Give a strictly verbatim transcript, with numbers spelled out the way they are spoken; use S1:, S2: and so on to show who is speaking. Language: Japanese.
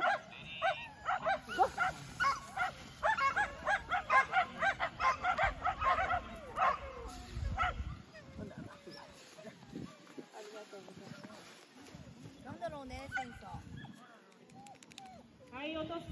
S1: なんだろうね、センサー。はい、落とす。